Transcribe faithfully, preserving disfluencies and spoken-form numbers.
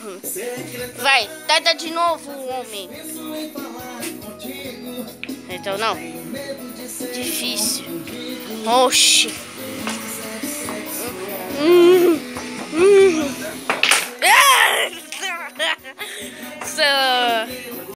Vai, tenta de novo, homem. Então não. Difícil. Oxi. Hum. Hum. Ah!